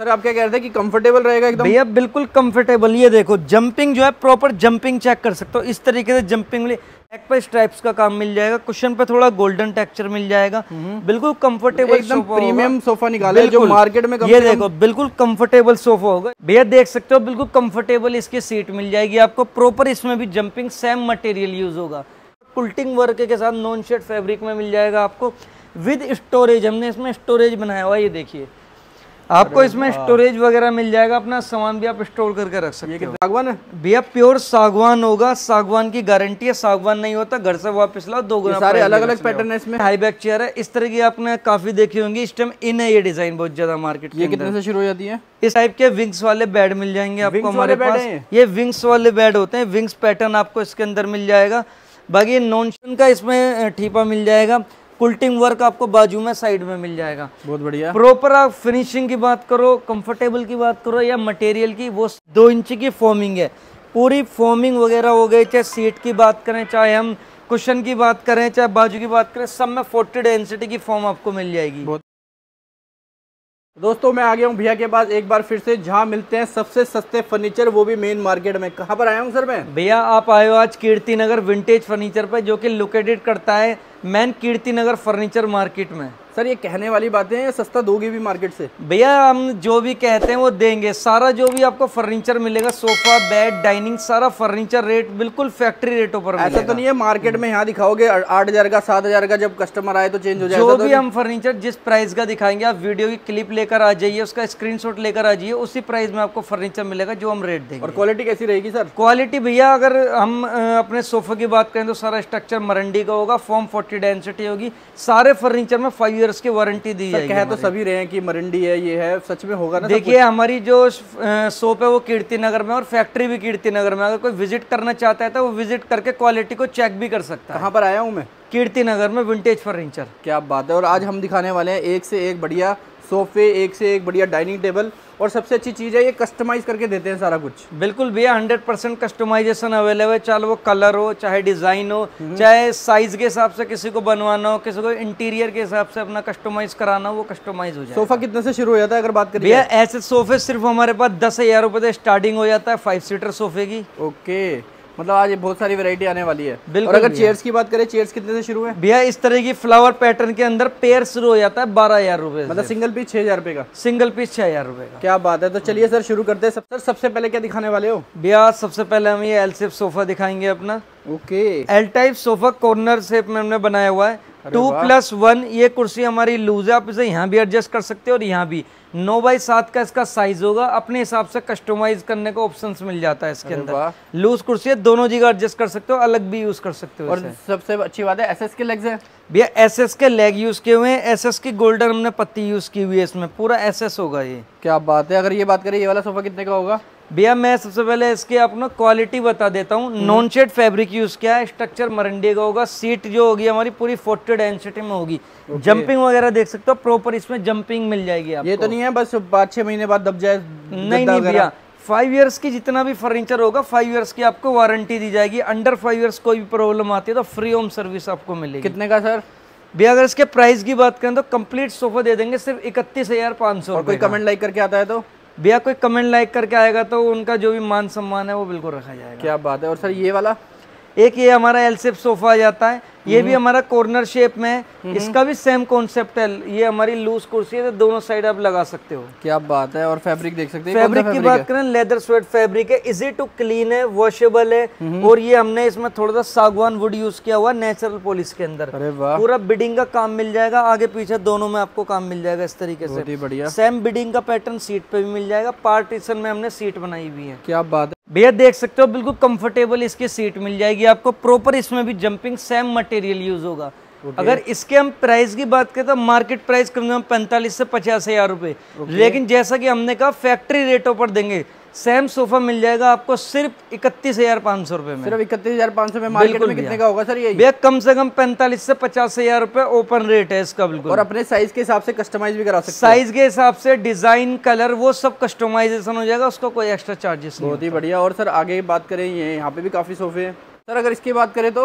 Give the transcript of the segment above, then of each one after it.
Sir आप क्या कह रहे थे कि कंफर्टेबल रहेगा एकदम? भैया बिल्कुल कंफर्टेबल। ये देखो जंपिंग जो है प्रॉपर जंपिंग चेक कर सकते हो, इस तरीके से जंपिंग मिले। बैक पे स्ट्राइप्स का काम मिल जाएगा, कुशन पे थोड़ा गोल्डन टेक्सचर मिल जाएगा, बिल्कुल कंफर्टेबल एकदम प्रीमियम सोफा निकाले जो मार्केट में ये देखो बिल्कुल कंफर्टेबल सोफा होगा भैया, देख सकते हो बिल्कुल कंफर्टेबल इसकी सीट मिल जाएगी आपको। प्रॉपर इसमें भी जंपिंग सेम मटेरियल यूज होगा, कुल्टिंग वर्क के साथ नॉन शेड फैब्रिक में मिल जाएगा आपको विद स्टोरेज। हमने इसमें स्टोरेज बनाया हुआ, ये देखिए आपको इसमें स्टोरेज वगैरह मिल जाएगा, अपना सामान भी आप स्टोर करके रख सकते हो। सागवान है भैया, प्योर सागवान होगा, सागवान की गारंटी है। सागवान नहीं होता घर से वापस लाओ, 2 गुना। सारे अलग अलग पैटर्न है इसमें। हाई बैक चेयर है, इस तरह की आपने काफी देखी होंगी, इस टाइम इन है ये डिजाइन बहुत ज्यादा मार्केट। ये कितने से शुरू हो जाती है? इस टाइप के विंग्स वाले बेड मिल जाएंगे आपको हमारे पास। ये विंग्स वाले बेड होते हैं, विंग्स पैटर्न आपको इसके अंदर मिल जाएगा। बाकी नॉन का इसमें ठीपा मिल जाएगा, कुल्टिंग वर्क आपको बाजू में साइड में मिल जाएगा। बहुत बढ़िया। प्रॉपर आप फिनिशिंग की बात करो, कंफर्टेबल की बात करो या मटेरियल की, वो 2 इंच की फोमिंग है, पूरी फोमिंग वगैरह हो गई। चाहे सीट की बात करें, चाहे हम कुशन की बात करें, चाहे बाजू की बात करें, सब में 40 डेंसिटी की फोम आपको मिल जाएगी। दोस्तों मैं आ गया हूँ भैया के पास एक बार फिर से, जहाँ मिलते हैं सबसे सस्ते फर्नीचर, वो भी मेन मार्केट में। कहाँ पर आया हूँ सर मैं? भैया आप आए हो आज कीर्ति नगर विंटेज फर्नीचर पे, जो कि लोकेटेड करता है main Kirti Nagar furniture market में। सर ये कहने वाली बातें हैं, सस्ता दोगे भी मार्केट से? भैया हम जो भी कहते हैं वो देंगे, सारा जो भी आपको फर्नीचर मिलेगा, सोफा बेड डाइनिंग, सारा फर्नीचर रेट बिल्कुल फैक्ट्री रेटों पर मिलेगा। ऐसा तो नहीं है मार्केट में यहाँ दिखाओगे 8,000 का 7,000 का, जब कस्टमर आए तो चेंज हो जाएगा? जो भी हम फर्नीचर जिस प्राइस का दिखाएंगे, आप वीडियो की क्लिप लेकर आ जाइए, उसका स्क्रीनशॉट लेकर आ जाइए, उसी प्राइस में आपको फर्नीचर मिलेगा जो हम रेट देंगे। और क्वालिटी कैसी रहेगी सर? क्वालिटी भैया अगर हम अपने सोफे की बात करें तो सारा स्ट्रक्चर मरंडी का होगा, फॉर्म 40 डेंसिटी होगी, सारे फर्नीचर में 5 इयर्स की वारंटी दी जाएगी। कह तो सभी रहे हैं कि मरंडी है, ये है, सच में होगा ना? देखिए हमारी जो शॉप है वो कीर्ति नगर में और फैक्ट्री भी कीर्ति नगर में। अगर कोई विजिट करना चाहता है तो वो विजिट करके क्वालिटी को चेक भी कर सकता है। कहाँ पर आया हूँ मैं? कीर्ति नगर में विंटेज फर्नीचर। क्या बात है। और आज हम दिखाने वाले हैं एक से एक बढ़िया सोफे, एक से एक बढ़िया डाइनिंग टेबल, और सबसे अच्छी चीज़ है ये कस्टमाइज करके देते हैं सारा कुछ। बिल्कुल भैया 100% कस्टमाइजेशन अवेलेबल है, चाहे वो कलर हो, चाहे डिजाइन हो, चाहे साइज के हिसाब से किसी को बनवाना हो, किसी को इंटीरियर के हिसाब से अपना कस्टमाइज कराना हो, वो कस्टमाइज हो जाए। सोफा कितने से शुरू हो जाता है अगर बात करें? भैया ऐसे सोफे सिर्फ हमारे पास 10,000 रुपए से स्टार्टिंग हो जाता है 5 सीटर सोफे की। ओके, मतलब आज ये बहुत सारी वैरायटी आने वाली है। बिल्कुल। और अगर चेयर्स की बात करें, चेयर्स कितने से शुरू है? भैया इस तरह की फ्लावर पैटर्न के अंदर पेयर शुरू हो जाता है 12,000 रुपए, मतलब सिंगल पीस 6,000 रुपए का? सिंगल पीस 6,000 रुपए का। क्या बात है। तो चलिए सर शुरू करते हैं। सर सबसे पहले क्या दिखाने वाले हो? भैया सबसे पहले हम ये एल शेप सोफा दिखाएंगे अपना। Okay, L type sofa corner shape में हमने बनाया हुआ है। 2+1 ये कुर्सी हमारी लूज है, आप इसे यहाँ भी एडजस्ट कर सकते हो और यहाँ भी। 9x7 का इसका साइज होगा, अपने हिसाब से कस्टमाइज करने का ऑप्शंस मिल जाता है इसके अंदर। लूज कुर्सी है, दोनों जगह एडजस्ट कर सकते हो, अलग भी यूज कर सकते हो। और सबसे अच्छी बात है एसएस के लेग्स हैं भैया, एसएस के लेग यूज किए हुए हैं, एसएस की गोल्डन हमने पत्ती यूज की हुई है, इसमें पूरा एसएस होगा ये। क्या बात है। अगर ये बात करें ये वाला सोफा कितने का होगा? भैया मैं सबसे पहले इसकी आपको क्वालिटी बता देता हूँ। नॉन शेड फैब्रिक यूज किया है, स्ट्रक्चर मरंडी का होगा, सीट जो होगी हमारी पूरी 40 डेंसिटी में होगी। जंपिंग वगैरह देख सकते हो, प्रॉपर इसमें जंपिंग मिल जाएगी आपको। ये तो नहीं है बस 5-6 महीने बाद दब जाए? नहीं भैया, 5 इयर्स की जितना भी फर्नीचर होगा 5 इयर्स की आपको वारंटी दी जाएगी। अंडर 5 इयर्स कोई भी प्रॉब्लम आती है तो फ्री होम सर्विस आपको मिलेगी। कितने का सर? भैया अगर इसके प्राइस की बात करें तो कंप्लीट सोफा दे देंगे सिर्फ 31,500। और कोई कमेंट लाइक करके आता है तो? भैया कोई कमेंट लाइक करके आएगा तो उनका जो भी मान सम्मान है वो बिल्कुल रखा जाएगा। क्या बात है। और सर ये वाला? एक ये हमारा एल शेप सोफा आ जाता है, ये भी हमारा कॉर्नर शेप में है, इसका भी सेम कॉन्सेप्ट है। ये हमारी लूज कुर्सी है, तो दोनों साइड आप लगा सकते हो। क्या बात है। और फैब्रिक देख सकते हैं। फैब्रिक की बात करें, लेदर स्वेट फैब्रिक है, इजी टू क्लीन है, वॉशेबल है, और ये हमने इसमें थोड़ा सा सागवान वुड यूज किया हुआ नेचुरल पॉलिश के अंदर। अरे वाह। पूरा बिडिंग का काम मिल जाएगा, आगे पीछे दोनों में आपको काम मिल जाएगा इस तरीके से। बहुत ही बढ़िया। सेम बिडिंग का पैटर्न सीट पे भी मिल जाएगा, पार्टीशन में हमने सीट बनाई हुई है। क्या बात है भैया, देख सकते हो बिल्कुल कंफर्टेबल इसकी सीट मिल जाएगी आपको। प्रॉपर इसमें भी जंपिंग सेम मटेरियल यूज होगा। अगर इसके हम प्राइस की बात करें तो मार्केट प्राइस कम से कम 45 से 50,000 रुपए, लेकिन जैसा कि हमने कहा फैक्ट्री रेटों पर देंगे। सेम सोफा मिल जाएगा आपको सिर्फ 31,500 रुपए में। सिर्फ 31,500 में। मार्केट में कितने का होगा सर ये? भैया कम से कम 45 से 50,000 रुपए ओपन रेट है इसका बिल्कुल। और अपने साइज के हिसाब से कस्टमाइज भी करा सकते हैं? साइज के हिसाब से डिजाइन, कलर, वो सब कस्टमाइजेशन हो जाएगा, उसका कोई एक्स्ट्रा चार्जेस नहीं। बहुत ही बढ़िया। और सर आगे बात करें, ये यहाँ पे भी काफी सोफे हैं। सर अगर इसकी बात करें तो?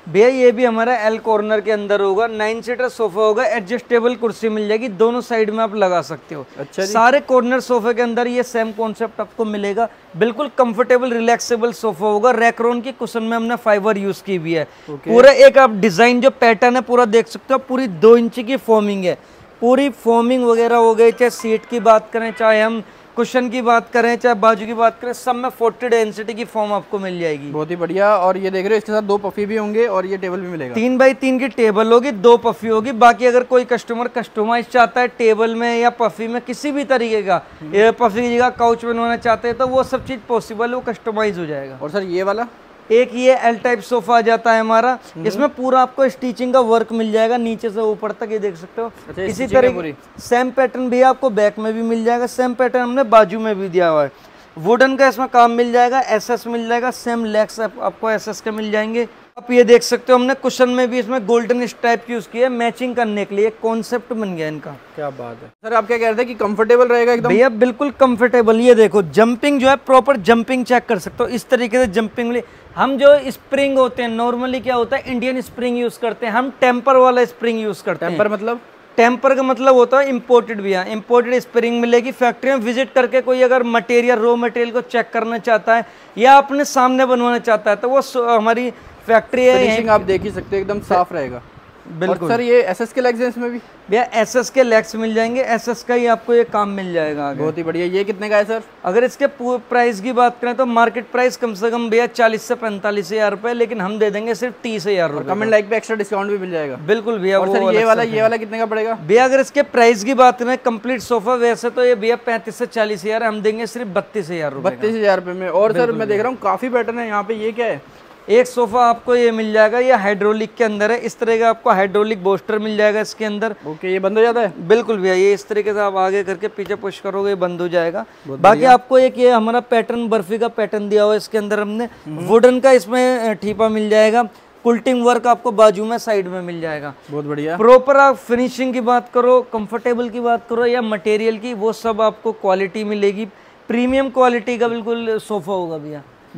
भैया ये भी हमारा एल कॉर्नर के अंदर होगा, 9 सीटर सोफा होगा, एडजस्टेबल कुर्सी मिल जाएगी, दोनों साइड में आप लगा सकते हो। अच्छा जी। सारे कॉर्नर सोफे के अंदर ये सेम कॉन्सेप्ट आपको मिलेगा, बिल्कुल कंफर्टेबल रिलैक्सेबल सोफा होगा। रैक्रोन की कुशन में हमने फाइबर यूज की भी है। पूरा एक आप डिजाइन जो पैटर्न है पूरा देख सकते हो, पूरी 2 इंच की फॉर्मिंग है, पूरी फॉर्मिंग वगैरह हो गई, चाहे सीट की बात करें, चाहे हम कुशन की बात करें, चाहे बाजू की बात करें, सब में 40 डेंसिटी की फॉर्म आपको मिल जाएगी। बहुत ही बढ़िया। और ये देख रहे हो इसके साथ 2 पफी भी होंगे और ये टेबल भी मिलेगा। 3x3 की टेबल होगी, 2 पफी होगी। बाकी अगर कोई कस्टमर कस्टमाइज चाहता है टेबल में या पफी में किसी भी तरीके का, पफी की जगह काउच बनवाना चाहते हैं तो वो सब चीज पॉसिबल है, वो कस्टमाइज हो जाएगा। और सर ये वाला एक ये एल टाइप सोफा आ जाता है हमारा, इसमें पूरा आपको स्टिचिंग का वर्क मिल जाएगा नीचे से ऊपर तक, ये देख सकते हो। अच्छा, इसी तरह सेम पैटर्न भी आपको बैक में भी मिल जाएगा, सेम पैटर्न हमने बाजू में भी दिया हुआ है। वुडन का इसमें काम मिल जाएगा, एसएस मिल जाएगा, सेम लेग्स आपको एसएस के मिल जाएंगे। आप ये देख सकते हो हमने कुशन में भी इसमें गोल्डन स्ट्राइप यूज किया है, मैचिंग करने के लिए कॉन्सेप्ट बन गया इनका। क्या बात है सर, आप क्या कह रहे थे कि कंफर्टेबल रहेगा एकदम? भैया बिल्कुल कंफर्टेबल। ये देखो जंपिंग जो है प्रॉपर जंपिंग चेक कर सकते हो, इस तरीके से जंपिंग। हम जो स्प्रिंग होते हैं नॉर्मली क्या होता है, इंडियन स्प्रिंग यूज करते हैं, हम टेम्पर वाला स्प्रिंग यूज करते हैं। टेम्पर मतलब? टेम्पर का मतलब होता है इम्पोर्टेड भी है, इम्पोर्टेड स्प्रिंग मिलेगी। फैक्ट्री में विजिट करके कोई अगर मटेरियल रॉ मटेरियल को चेक करना चाहता है या अपने सामने बनवाना चाहता है तो वो हमारी फैक्ट्री है। फिनिशिंग आप देख ही सकते हो, एकदम साफ रहेगा। बिल्कुल। और सर ये एसएस के लेग्स हैं इसमें भी? भैया एसएस के लेग्स मिल जाएंगे, एसएस का ही आपको ये काम मिल जाएगा आगे। बहुत ही बढ़िया। ये कितने का है सर? अगर इसके प्राइस की बात करें तो मार्केट प्राइस कम से कम भैया 40 से 45 हजार रुपए, लेकिन हम दे देंगे सिर्फ 30 हजार रुपए। कमेंट लाइक पे एक्स्ट्रा डिस्काउंट भी मिल जाएगा। बिल्कुल भैया। और सर ये वाला कितने का पड़ेगा? भैया अगर इसके प्राइस की बात करें कंप्लीट सोफा, वैसे तो ये भैया 35 से 40 हजार, हम देंगे सिर्फ 32 हजार रुपए। 32 हजार रुपए में। और सर मैं देख रहा हूँ काफी पैटर्न है यहाँ पे, ये क्या है? एक सोफा आपको ये मिल जाएगा, ये हाइड्रोलिक के अंदर है, इस तरह का आपको हाइड्रोलिक बोस्टर मिल जाएगा इसके अंदर। ओके, ये बंद हो जाता है? बिल्कुल भैया, ये इस तरीके से आप आगे करके पीछे पुश करोगे ये बंद हो जाएगा। बाकी आपको एक ये हमारा पैटर्न बर्फी का पैटर्न दिया हुआ है इसके अंदर हमने, वुडन का इसमें ठीपा मिल जाएगा, कुल्टिंग वर्क आपको बाजू में साइड में मिल जाएगा। बहुत बढ़िया। प्रॉपर आप फिनिशिंग की बात करो, कंफर्टेबल की बात करो या मटेरियल की, वो सब आपको क्वालिटी मिलेगी, प्रीमियम क्वालिटी का बिल्कुल सोफा होगा भैया।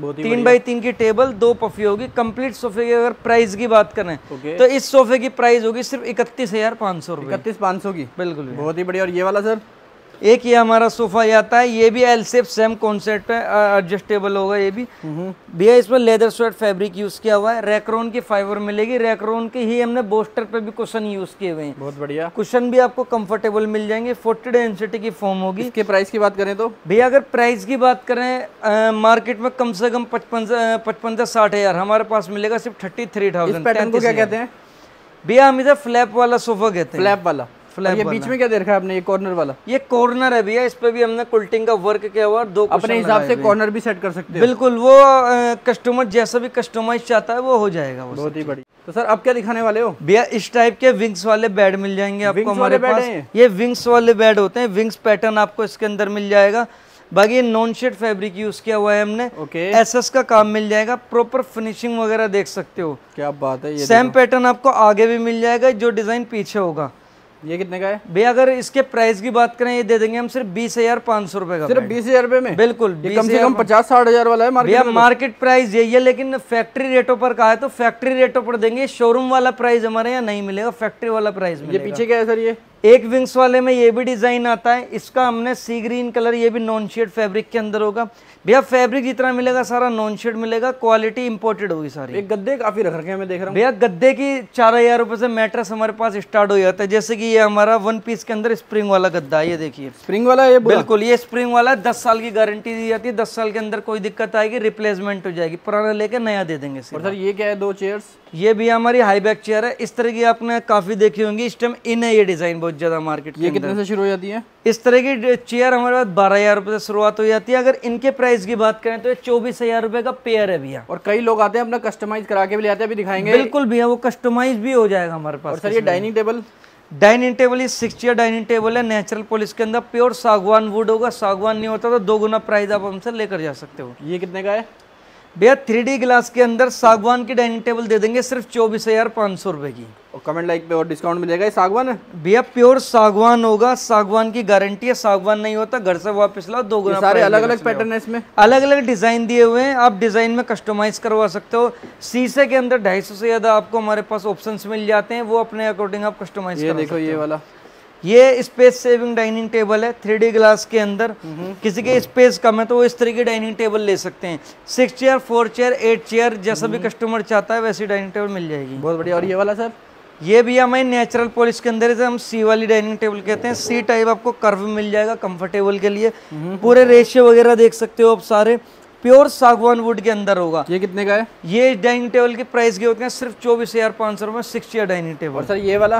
3x3 की टेबल, 2 पफी होगी। कंप्लीट सोफे की अगर प्राइस की बात करें तो इस सोफे की प्राइस होगी सिर्फ 31,500 रुपए। 31,500 की? बिल्कुल। बहुत ही बढ़िया। और ये वाला सर? एक ये हमारा सोफा आता है, ये भी एल शेप सेम कॉन्सेप्ट है, एडजस्टेबल होगा ये भी भैया। इसमें लेदर स्वेट फैब्रिक यूज किया हुआ है, रैक्रोन की फाइबर मिलेगी, रैक्रोन की ही हमने बोस्टर पे भी कुशन यूज किए हुए हैं। बहुत बढ़िया। कुशन भी आपको कंफर्टेबल मिल जाएंगे, 40 डेंसिटी की फॉर्म होगी। इसके प्राइस की बात करें तो भैया अगर प्राइस की बात करें मार्केट में कम से कम 55 से 60 हजार, हमारे पास मिलेगा सिर्फ 33,000। इस पैटर्न को क्या कहते हैं भैया? हम इधर फ्लैप वाला सोफा कहते हैं। फ्लैप वाला? ये बीच में क्या दे रखा है आपने, ये कॉर्नर वाला? ये कॉर्नर है भैया, इस पे भी हमने कुल्टिंग का वर्क किया हुआ, 2 अपने हिसाब से कॉर्नर भी सेट कर सकते हैं। बिल्कुल, वो कस्टमर जैसा भी कस्टमाइज चाहता है वो हो जाएगा। बहुत ही बढ़िया। तो सर अब क्या दिखाने वाले हो भैया? इस टाइप के विंग्स वाले बेड मिल जाएंगे आपको हमारे पास। ये विंग्स वाले बेड होते हैं, विंग्स पैटर्न आपको इसके अंदर मिल जाएगा। बाकी नॉन शेड फैब्रिक यूज किया हुआ है हमने। एसएस का काम मिल जाएगा, प्रॉपर फिनिशिंग वगैरह देख सकते हो। क्या बात है। ये सेम पैटर्न आपको आगे भी मिल जाएगा, जो डिजाइन पीछे होगा। ये कितने का है भैया? अगर इसके प्राइस की बात करें ये दे देंगे हम सिर्फ 20,500 रुपए का। सिर्फ 20,000 रुपए में? बिल्कुल। कम से कम 50-60 हजार वाला है भैया। मार्केट प्राइस यही है, लेकिन फैक्ट्री रेटों पर कहा है तो फैक्ट्री रेटों पर देंगे, शोरूम वाला प्राइस हमारे यहाँ नहीं मिलेगा, फैक्ट्री वाला प्राइस मिलेगा। ये पीछे क्या है सर? ये एक विंग्स वाले में ये भी डिजाइन आता है, इसका हमने सी ग्रीन कलर, ये भी नॉन शेड फैब्रिक के अंदर होगा भैया। फैब्रिक जितना मिलेगा सारा नॉन शेड मिलेगा, क्वालिटी इंपोर्टेड होगी सारी। एक गद्दे काफी रख रखे हैं मैं देख रहा हूँ भैया। गद्दे की 4,000 रुपए से मैट्रेस हमारे पास स्टार्ट हो जाता है, जैसे कि ये हमारा 1 पीस के अंदर स्प्रिंग वाला गद्दा है, ये देखिए स्प्रिंग वाला। ये बिल्कुल, ये स्प्रिंग वाला 10 साल की गारंटी दी जाती है, 10 साल के अंदर कोई दिक्कत आएगी रिप्लेसमेंट हो जाएगी, पुराना लेके नया दे देंगे। और सर ये क्या है? 2 चेयर्स? ये भी हमारी हाई बैक चेयर है, इस तरह की आपने काफी देखी होंगी, इस टाइम इन है ये डिजाइन बहुत ज्यादा मार्केट। ये कितने से शुरू हो जाती है? इस तरह की चेयर हमारे पास 12,000 रुपए से शुरुआत हो जाती है। अगर इनके प्राइस की बात करें तो ये 24,000 रुपए का पेयर है भैया। और कई लोग आते हैं अपना कस्टमाइज करा के भी ले आते हैं, अभी दिखाएंगे। बिल्कुल भैया, वो कस्टमाइज भी हो जाएगा हमारे पास। और सर ये डाइनिंग टेबल? डाइनिंग टेबल ये 6 चेयर डाइनिंग टेबल है, नेचुरल पॉलिश के अंदर, प्योर सागवान वुड होगा। सागवान नहीं होता तो 2 गुना प्राइस आप हमसे लेकर जा सकते हो। ये कितने का है? भैया 3D ग्लास के अंदर सागवान की डाइनिंग टेबल दे देंगे सिर्फ 24,500 रुपए की। और कमेंट लाइक पे और डिस्काउंट मिलेगा। ये सागवान है भैया, प्योर सागवान होगा, सागवान की गारंटी है। सागवान नहीं होता घर से वापस लाओ, 2 गुना। सारे अलग अलग पैटर्न है इसमें, अलग अलग डिजाइन दिए हुए हैं, आप डिजाइन में कस्टमाइज करवा सकते हो। शीशे के अंदर 250 से ज्यादा आपको हमारे पास ऑप्शंस मिल जाते हैं, वो अपने अकॉर्डिंग आप कस्टमाइज कर सकते हो। देखो ये वाला, ये स्पेस सेविंग डाइनिंग टेबल है 3D ग्लास के अंदर। किसी के स्पेस कम है तो वो इस तरह की डाइनिंग टेबल ले सकते हैं। 6 चेयर, 4 चेयर, 8 चेयर, जैसा भी कस्टमर चाहता है वैसी डाइनिंग टेबल मिल जाएगी। बहुत बढ़िया। और ये वाला सर, ये भी हमारी नेचुरल पॉलिश के अंदर है, हम सी वाली डाइनिंग टेबल कहते हैं। सी टाइप आपको कर्व मिल जाएगा कंफर्टेबल के लिए। पूरे रेशियो वगैरह देख सकते हो आप, सारे प्योर सागवान वुड के अंदर होगा। ये कितने का है? ये डाइनिंग टेबल की प्राइस के होते हैं सिर्फ 24,500 रुपए 6 चेयर डाइनिंग टेबल। और सर ये वाला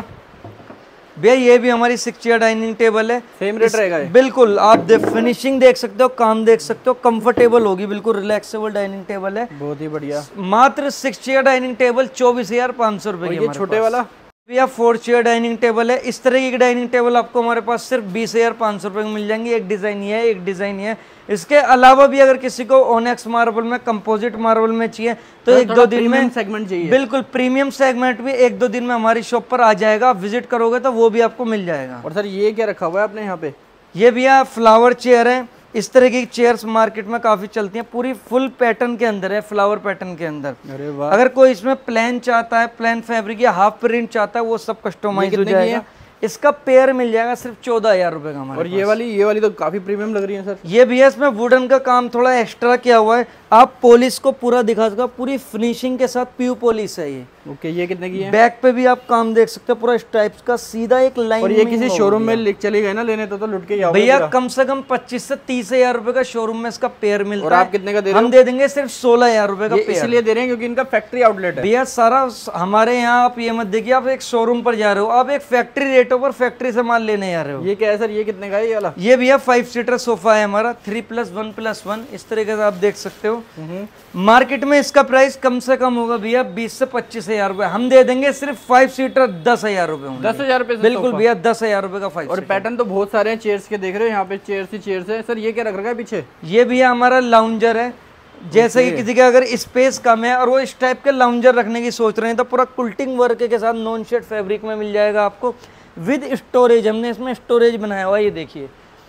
भैया, ये भी हमारी 6 चेयर डाइनिंग टेबल है। सेम रेट रहेगा ये? बिल्कुल, आप फिनिशिंग देख सकते हो, काम देख सकते हो, कंफर्टेबल होगी, बिल्कुल रिलैक्सेबल डाइनिंग टेबल है। बहुत ही बढ़िया। मात्र 6 चेयर डाइनिंग टेबल 24,500 रुपए की। ये छोटे वाला भैया 4 चेयर डाइनिंग टेबल है। इस तरह की डाइनिंग टेबल आपको हमारे पास सिर्फ 20,500 रुपए में मिल जाएंगी। एक डिजाइन ये है, एक डिजाइन ये है। इसके अलावा भी अगर किसी को ओनेक्स मार्बल में, कंपोजिट मार्बल में चाहिए तो 1-2 दिन में सेगमेंट चाहिए। बिल्कुल प्रीमियम सेगमेंट भी 1-2 दिन में हमारी शॉप पर आ जाएगा। आप विजिट करोगे तो वो भी आपको मिल जाएगा। और सर ये क्या रखा हुआ है आपने यहाँ पे? ये भैया फ्लावर चेयर है। इस तरह की चेयर्स मार्केट में काफी चलती हैं, पूरी फुल पैटर्न के अंदर है, फ्लावर पैटर्न के अंदर। अरे वाह। अगर कोई इसमें प्लेन चाहता है, प्लेन फैब्रिक या हाफ प्रिंट चाहता है, वो सब कस्टमाइज हो जाएगा। इसका पेयर मिल जाएगा सिर्फ 14,000 रुपए का हमारे। और ये वाली तो काफी प्रीमियम लग रही है सर। ये भी है, इसमें वुडन का काम थोड़ा एक्स्ट्रा किया हुआ है। आप पॉलिश को पूरा दिखा सकते हो, पूरी फिनिशिंग के साथ प्यू पॉलिश है ये। ओके, ये कितने की है? बैक पे भी आप काम देख सकते हो, पूरा स्ट्राइप्स का सीधा एक लाइन। और ये किसी शोरूम में चले गए ना लेने तो लुट के भैया कम से कम 25 से 30,000 रुपए का शोरूम में इसका पेयर मिलता है। और आप कितने का दे रहे हो? हम दे देंगे सिर्फ 16,000 रुपए का पेयर। इसलिए दे रहे हैं क्योंकि इनका फैक्ट्री आउटलेट है भैया। सारा हमारे यहाँ, आप ये मत देखिए आप एक शोरूम पर जा रहे हो, आप एक फैक्ट्री रेटों पर फैक्ट्री से माल लेने जा रहे हो। ये क्या है सर? ये कितने का है ये वाला? ये भैया 5 सीटर सोफा है हमारा, 3+1+1 इस तरीके से आप देख सकते हो। मार्केट में इसका प्राइस कम से कम होगा भैया 20 से 25,000 रुपए। हम दे देंगे सिर्फ 5 सीटर 10,000 रुपए। 10,000 रुपए? बिल्कुल भैया, 10,000 रुपए का 5। और पैटर्न तो बहुत सारे हैं चेयर्स के, देख रहे हो यहाँ पे चेयर्स ही चेयर्स है। सर ये क्या रख रखा है पीछे? ये भैया हमारा लाउंजर है। जैसे कि किसी का अगर स्पेस कम है और वो इस टाइप के लाउंजर रखने की सोच रहे हैं तो पूरा कुल्टिंग वर्क के साथ नॉन शेड फैब्रिक में मिल जाएगा आपको, विद स्टोरेज। हमने इसमें स्टोरेज बनाया हुआ है, ये देखिए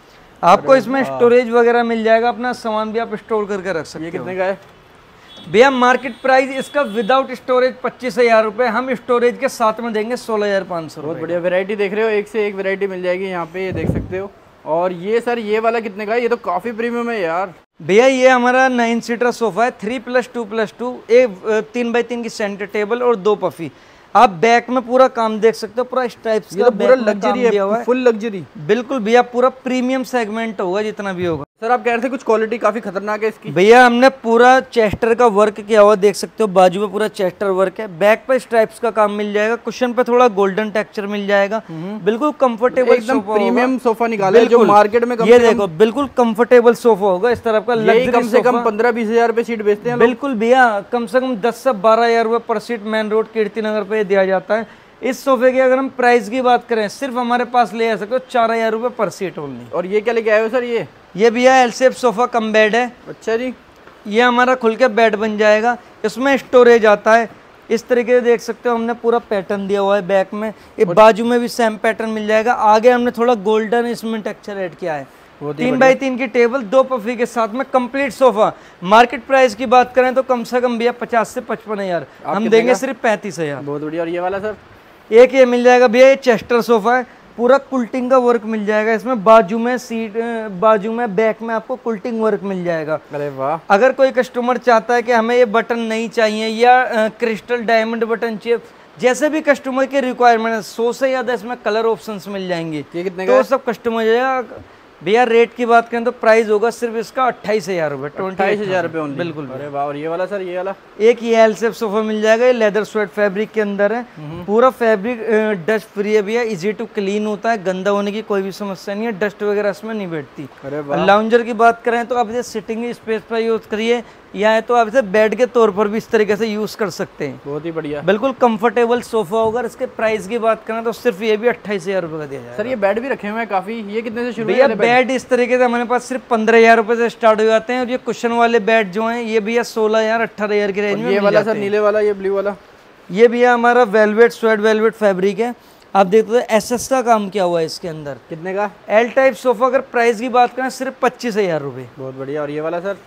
आपको इसमें स्टोरेज वगैरह मिल जाएगा, अपना सामान भी आप स्टोर करके रख सकते हो। ये कितने का है भैया? मार्केट प्राइस इसका विदाउट स्टोरेज 25,000 रुपए, हम स्टोरेज के साथ में देंगे 16,500। बहुत बढ़िया वैरायटी देख रहे हो, एक से एक वैरायटी मिल जाएगी यहाँ पे, ये देख सकते हो। और ये सर ये वाला कितने का है? ये तो काफी प्रीमियम है यार। भैया ये हमारा 9 सीटर सोफा है, 3+2+2, एक 3x3 की सेंटर टेबल और 2 पफी। आप बैक में पूरा काम देख सकते हो, पूरा स्ट्राइप्स का पूरा लग्जरी है, फुल लग्जरी। बिल्कुल भैया, पूरा प्रीमियम सेगमेंट होगा जितना भी होगा। सर आप कह रहे थे कुछ क्वालिटी काफी खतरनाक है इसकी। भैया हमने पूरा चेस्टर का वर्क किया हुआ देख सकते हो, बाजू में पूरा चेस्टर वर्क है, बैक पे स्ट्राइप्स का काम मिल जाएगा, कुशन पे थोड़ा गोल्डन टेक्सचर मिल जाएगा। बिल्कुल कंफर्टेबल, एकदम प्रीमियम सोफा निकाला है जो मार्केट में ये देखो बिल्कुल कंफर्टेबल सोफा होगा इस तरह का। कम से कम 15-20 हजार रुपए सीट बेचते हैं। बिल्कुल भैया, कम से कम 10 से 12,000 रुपए पर सीट मेन रोड कीर्तिनगर पे दिया जाता है। इस सोफे की अगर हम प्राइस की बात करें, सिर्फ हमारे पास ले आ सकते हो 4,000 रुपए पर सीट ओनली। और ये क्या लेके आए हो सर? ये भैया L shape sofa cum bed है। अच्छा जी। ये हमारा खुल के बेड बन जाएगा, इसमें स्टोरेज आता है। इस तरीके से देख सकते हो, हमने पूरा पैटर्न दिया हुआ है बैक में, ये बाजू में भी सेम पैटर्न मिल जाएगा। आगे हमने थोड़ा गोल्डन इसमें टेक्सचर ऐड किया है। 3x3 की टेबल, 2 पफी के साथ में कंप्लीट सोफा। मार्केट प्राइस की बात करें तो कम से कम भैया 50 से 55,000, हम देंगे सिर्फ 35,000। बहुत बढ़िया। और ये वाला सर? एक ये मिल जाएगा भैया, ये चेस्टर सोफा है, पूरा कुल्टिंग का वर्क मिल जाएगा इसमें, बाजू में सीट, बाजू में बैक में आपको कुल्टिंग वर्क मिल जाएगा। अरे वाह। अगर कोई कस्टमर चाहता है कि हमें ये बटन नहीं चाहिए या क्रिस्टल डायमंड बटन चाहिए, जैसे भी कस्टमर की रिक्वायरमेंट है, 100 से ज्यादा इसमें कलर ऑप्शंस मिल जाएंगे। ये कितने तो सब कस्टमर भैया रेट की बात करें तो प्राइस होगा सिर्फ इसका 28,000 रुपए, 28,000 रुपए ओनली। बिल्कुल। अरे वाह। और ये वाला सर? ये वाला एक ये एल शेप सोफा मिल जाएगा, ये लेदर स्वेट फैब्रिक के अंदर है, पूरा फैब्रिक डस्ट फ्री है भैया, इजी टू क्लीन होता है, गंदा होने की कोई भी समस्या नहीं है, डस्ट वगैरह इसमें नहीं बैठती। अरे वाह। लाउंजर की बात करें तो आप इसे सिटिंग स्पेस पर यूज करिए, या तो आप इसे बेड के तौर पर भी इस तरीके से यूज कर सकते हैं। बहुत ही बढ़िया, बिल्कुल कंफर्टेबल सोफा होगा। इसके प्राइस की बात करें तो सिर्फ ये भी 28,000 रुपए का दिया जाएगा। सर ये बेड भी रखे हुए हैं काफी, ये कितने से शुरू भैया? बेड इस तरीके से हमारे पास सिर्फ 15,000 रुपए से स्टार्ट हो जाते हैं, और ये कुशन वाले बेड जो हैं ये भैया 16,000 18,000 की रेंज में। ये वाला सर नीले वाला, ये ब्लू वाला, ये भैया हमारा वेलवेट स्वेट वेलवेट फैब्रिक है। आप देखते हो एसएस का काम किया हुआ है इसके अंदर। कितने का? एल टाइप सोफा अगर प्राइस की बात करें सिर्फ 25,000 रुपये। बहुत बढ़िया। और ये वाला सर?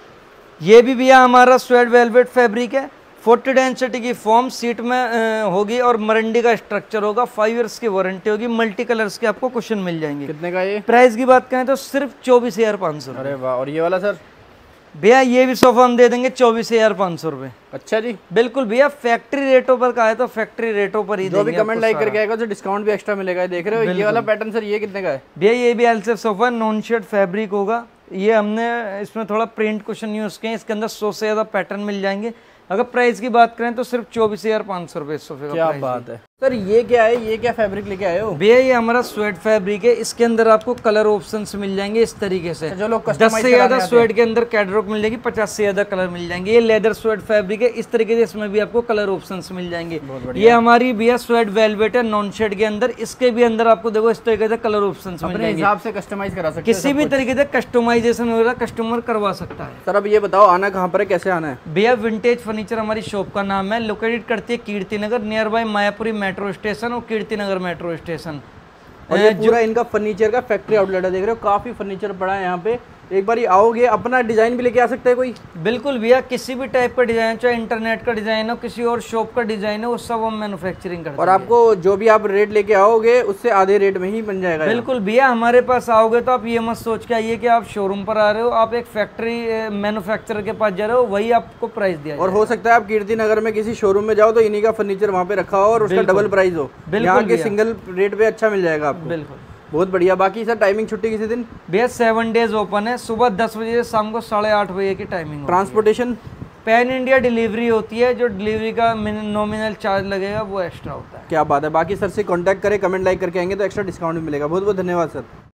ये भी भैया हमारा स्वेट वेलवेट फैब्रिक है, 40 डेंसिटी की फॉर्म सीट में होगी और मरंडी का स्ट्रक्चर होगा, 5 इयर्स की वारंटी होगी, मल्टी कलर्स के आपको कुशन मिल जाएंगे। कितने का ये? प्राइस की बात करें तो सिर्फ 24,500। अरे वाह। और ये वाला सर? भैया ये भी सोफा हम दे देंगे 24,500 रुपये। अच्छा जी, बिल्कुल भैया, फैक्ट्री रेटों पर कहा है तो फैक्ट्री रेटों पर ही जो भी कमेंट लाइक करके आएगा तो डिस्काउंट भी एक्स्ट्रा मिलेगा। ये देख रहे हो ये वाला पैटर्न सर, ये कितने का है? भैया ये भी L shape sofa non shed fabric होगा। ये हमने इसमें थोड़ा प्रिंट कुशन यूज किए हैं, इसके अंदर 100 से ज्यादा पैटर्न मिल जाएंगे। अगर प्राइस की बात करें तो सिर्फ 24,500 रुपये सोफे का। क्या बात है सर। ये क्या है, ये क्या फैब्रिक लेके आए हो? भैया ये हमारा स्वेट फैब्रिक है, इसके अंदर आपको कलर ऑप्शंस मिल जाएंगे इस तरीके से। जो लोग 10 से ज्यादा स्वेट के अंदर कैटलॉग मिल जाएगी, 50 से ज्यादा कलर मिल जाएंगे। ये लेदर स्वेट फैब्रिक है, इस तरीके से इसमें भी आपको कलर ऑप्शंस मिल जाएंगे। ये हमारी भैया स्वेट वेलवेट है नॉन शेड के अंदर, इसके भी अंदर आपको देखो इस तरीके से कलर ऑप्शंस मिल जाएंगे। हिसाब से कस्टमाइज करा सकते हैं, किसी भी तरीके से कस्टमाइजेशन वगैरह कस्टमर करवा सकता है। सर अब ये बताओ आना कहाँ पर है, कैसे आना है? भैया विंटेज फर्नीचर हमारी शॉप का नाम है, लोकेटेड करती है Kirti Nagar, near by Mayapuri metro station और कीर्ति नगर मेट्रो स्टेशन। और ये पूरा इनका फर्नीचर का फैक्ट्री आउटलेट है। देख रहे हो काफी फर्नीचर पड़ा है यहाँ पे। एक बार आओगे अपना डिजाइन भी लेके आ सकते हैं कोई? बिल्कुल भैया, किसी भी टाइप का डिजाइन, चाहे इंटरनेट का डिजाइन हो, किसी और शॉप का डिजाइन हो, वो सब हम मैन्युफैक्चरिंग करते हैं। और आपको जो भी आप रेट लेके आओगे उससे आधे रेट में ही बन जाएगा। बिल्कुल भैया, हमारे पास आओगे तो आप ये मत सोच के आइए कि आप शोरूम पर आ रहे हो, आप एक फैक्ट्री मैन्युफैक्चरर के पास जा रहे हो, वही आपको प्राइस दिया। और हो सकता है आप कीर्ति नगर में किसी शोरूम में जाओ तो इन्हीं का फर्नीचर वहाँ पे रखा हो और उसका डबल प्राइस हो। यहाँ के सिंगल रेट पे अच्छा मिल जाएगा आपको। बिल्कुल, बहुत बढ़िया। बाकी सर टाइमिंग छुट्टी किसी दिन? भैया 7 डेज ओपन है, सुबह 10 बजे से शाम को 8:30 बजे की timing. Transportation pan India delivery होती है, जो डिलीवरी का नॉमिनल चार्ज लगेगा वो एक्स्ट्रा होता है। क्या बात है। बाकी सर से कांटेक्ट करें, कमेंट लाइक करके आएंगे तो एक्स्ट्रा डिस्काउंट भी मिलेगा। बहुत बहुत धन्यवाद सर।